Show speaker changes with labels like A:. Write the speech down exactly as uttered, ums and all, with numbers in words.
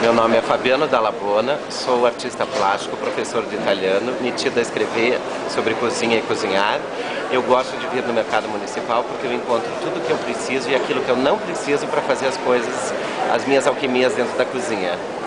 A: Meu nome é Fabiano Dalla Bona, sou artista plástico, professor de italiano, metido a escrever sobre cozinha e cozinhar. Eu gosto de vir no mercado municipal porque eu encontro tudo que eu preciso e aquilo que eu não preciso para fazer as coisas, as minhas alquimias dentro da cozinha.